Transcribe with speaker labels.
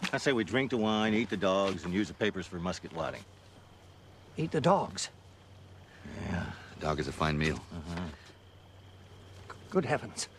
Speaker 1: I say we drink the wine, eat the dogs, and use the papers for musket lotting.
Speaker 2: Eat the dogs?
Speaker 1: Yeah, a dog is a fine meal.
Speaker 2: Good heavens.